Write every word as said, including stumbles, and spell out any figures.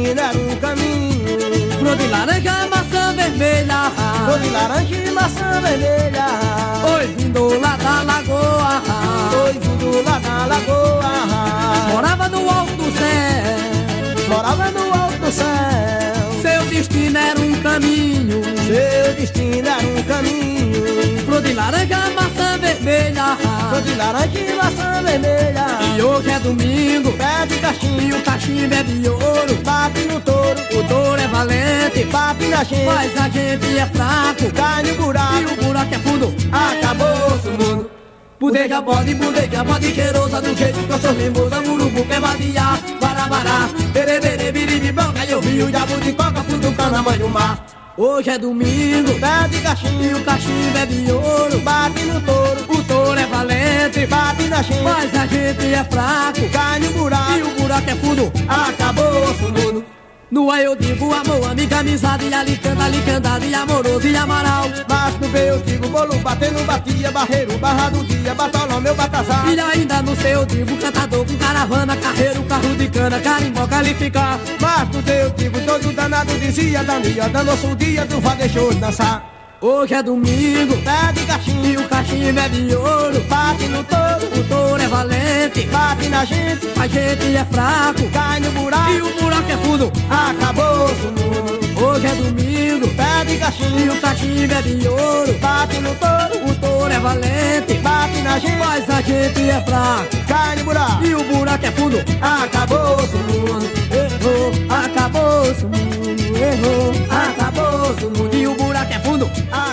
destino era um caminho. Flor de laranja, maçã vermelha. Flor de laranja e maçã vermelha. Oi, vindo lá da lagoa. Oi, vindo lá da lagoa. Morava no alto do céu. Morava no alto do céu. Seu destino era um caminho. Seu destino era um caminho. Flor de laranja, maçã vermelha. Flor de laranja e maçã vermelha. E hoje é domingo, pede cachimbo, e o cachimbo é de ouro. Bate no touro, o touro é valente. Bate na gente, mas a gente é fraco. Cai no buraco, e o buraco é fundo. Acabou-se o mundo. Budeja pode, budeja pode, cheirosa do jeito que eu sou mimosa. Murubu, pé vadia, barabará. Berebere, biribi, banca, eu vi o diabo de coca, fundo, cana, mãe do mar. Hoje é domingo, pede cachimbo, e o cachimbo é de ouro. Bate no touro, o touro é valente. Bate na gente, mas a gente é fraco. Cai no buraco, e o buraco é fundo. Acabou-se o mundo. No A eu digo amor, amiga, amizade, e alicanda, alicandado, e amoroso, e amaral. Mas no B eu digo bolo, batendo, batia, barreiro, barra do dia, Bartolomeu, Batazar. E ainda no C eu digo cantador, com caravana, carreiro, carro de cana, carimbó, calificar. Mas no D eu digo todo danado, dizia Dania, dando-se o dia, tu vá deixou de dançar. Hoje é domingo, pede cachimbo, e o cachimbo é de ouro. Bate no touro, o touro é valente. Bate na gente, a gente é fraco. Cai no buraco, e o buraco é fundo. Acabou-se o mundo. Hoje é domingo, pede cachimbo, e o cachimbo é de ouro. Bate no touro, o touro é valente. Bate na gente, mas a gente é fraco. Cai no buraco, e o buraco é fundo. Acabou-se o mundo. Errou, acabou-se o mundo. Errou, acabou-se o mundo. E o buraco é fundo.